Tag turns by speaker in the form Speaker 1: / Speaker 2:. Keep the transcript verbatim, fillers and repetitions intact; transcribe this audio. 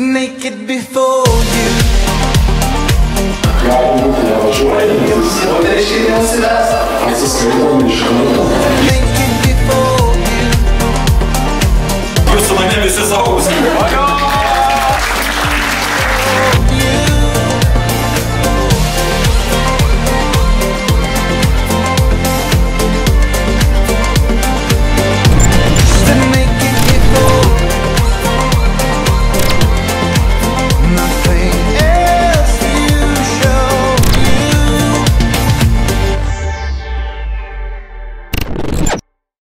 Speaker 1: naked before you.
Speaker 2: Ja, gut, ja, aber schon.
Speaker 3: Você vai ter que criança.
Speaker 2: Mas esse cara tá me chamando.